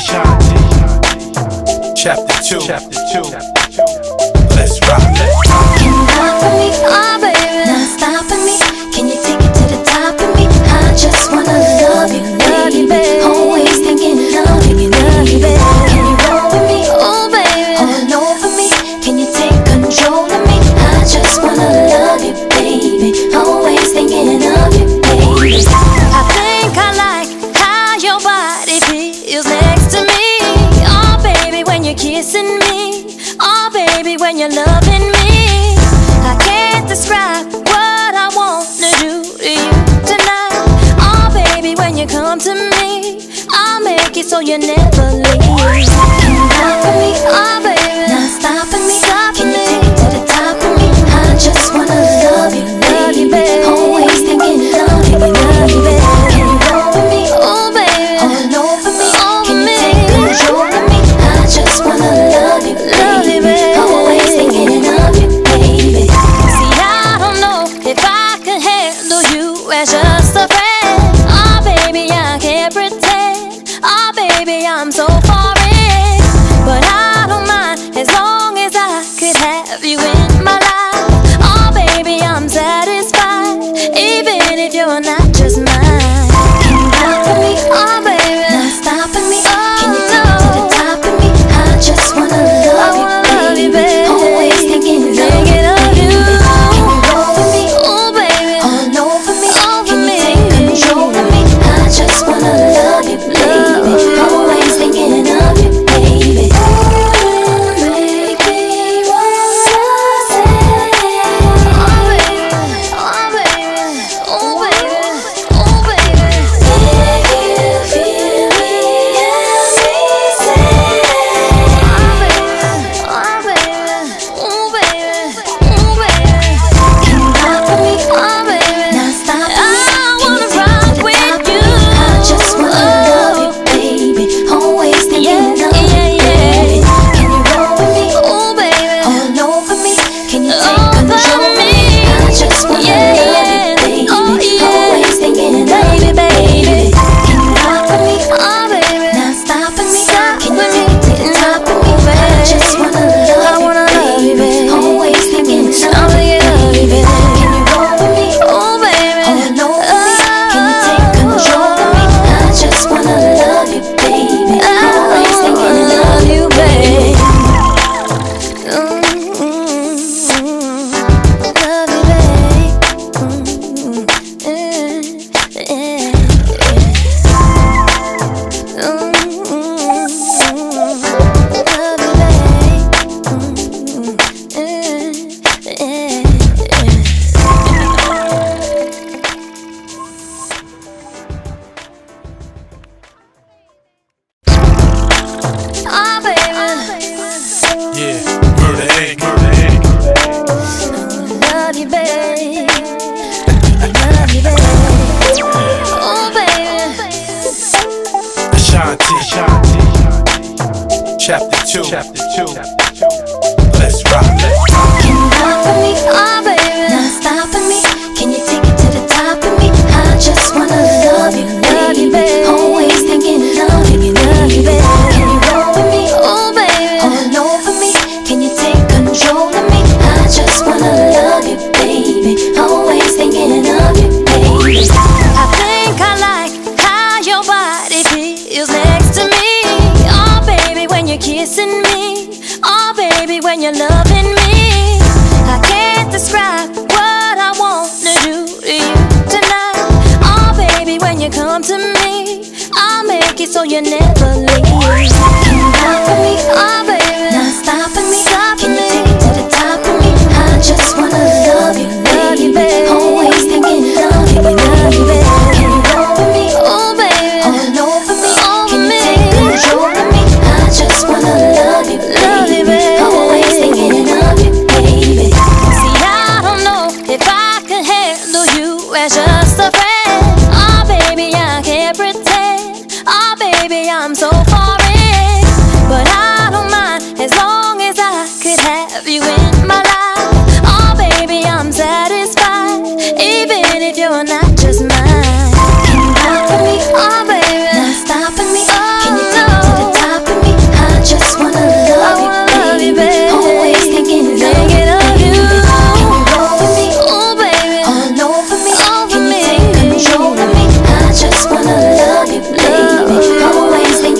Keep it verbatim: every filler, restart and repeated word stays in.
Chapter two. Chapter two. Let's rock. Let's rock. Can you rock for me? Oh baby, not stopping me. Can you take it to the top of me? I just wanna love you, love you, baby. Always thinking of you, love you, baby. Can you roll with me? Oh baby, all over me. Can you take control of me? I just wanna love you, baby. Always thinking of you, baby. I think I like how your body feels next to me. Oh baby, when you're kissing me. Oh baby, when you're loving me. I can't describe what I wanna do to you tonight. Oh baby, when you come to me, I'll make it so you never leave. Can you rock for me? Oh baby, not stopping me. Can you take it to the top of me? I just wanna love you, love you, baby. Always thinking of you, love you, baby. Can you roll with me? Oh baby, all over me. Can you take control of me? I just wanna love you, love you, baby. Always thinking of you, baby. See, I don't know if I can handle you as just a friend. Oh baby, I can't pretend. Oh baby, I'm so foreign. But I don't mind as long as I could have you in my life. Oh baby, I'm satisfied, even if you're not just mine. Can you rock for me? Oh baby, not stopping me. Can you take it to the top of me? I just wanna love you, baby. Always thinking, thinking of you. Can you roll with me? Oh baby, all over me. Can you take control of me? I just wanna love you, baby. Always thinking of you, baby. Make me wanna say, oh baby, oh baby, oh baby, oh baby. Make you feel me and me say, oh baby, oh baby, oh baby, oh baby. Can you rock for me? Oh baby, not stopping me. I wanna rock with you. I just wanna love you, baby. Always thinking of you, baby. Can you roll with me? Oh baby, all over me. Can you take control of me? I just wanna love you, baby. Always thinking of you, baby. Can you rock for me? Oh baby, not stopping me. Can you take it to the top of me? I just wanna love you, baby. Always thinking of you, baby. Can you roll with me? Oh baby, all over me. Can you take control of me? I just wanna love you, baby. Always thinking of you, baby. Mm-hmm. Love you, baby. Mm-hmm. Yeah, yeah, yeah. Mm-hmm. Love you, baby. Mm-hmm. Yeah, yeah, yeah. Oh baby, Yeah. Murder egg. Murder egg. love you, baby. Love you, baby. Oh baby, Ashanti. Chapter two. Chapter two. Let's rock. Let's rock. can you rock for me? Oh baby, not stopping me. Can you take it to the top of me? I just wanna love you, love you, baby. Always thinking of you, love you, baby. Can you roll with me? Oh baby, all over me. Can you take control of me? I just wanna love you, baby. Always thinking of you, baby. I think I like how your body feels next to me. Oh baby, when you're kissing me. Oh baby, when you're loving me. I can't describe what I wanna do to you tonight. Oh baby, when you come to me, I'll make it so you never leave. Can you rock for me? Oh baby, not stopping me. Can you take it to the top of me? I just wanna love you, love you, baby. Always thinking of you, love you, baby. Can you roll with me? Oh baby, all over me. Can you take control of me? I just wanna love you, love you, baby. Always thinking of you, baby. See, I don't know if I can handle you as just a friend. Oh baby, I can't pretend. Oh baby, I'm so foreign. But I don't mind as long as I could have you in